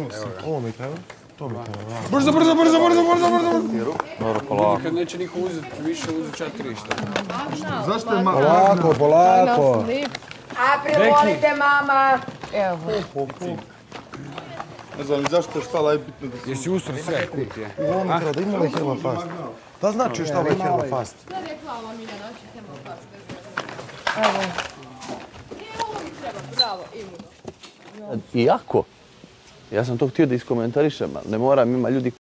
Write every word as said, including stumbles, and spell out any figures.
Ovo mi treba? To mi treba. Brzo, brzo, brzo, brzo, brzo, brzo! Dobro, polako. Nikad neće niko uzeti više, uzet ću ja tri što. Zašto je mama? Polako, polako. April, volite mama! Evo. Ne znam, zašto je šta najbitno da se... Jesi usro sve kutije? U ovom treba da ima ovaj Hella Fast. Da znači šta ovaj Hella Fast? Šta je rekla ova Miljana, hoće Hella Fast? Evo. Nije, ovo mi treba, bravo, imuno. Iako, ja sam to htio da iskomentarišem, ali ne moram, ima ljudi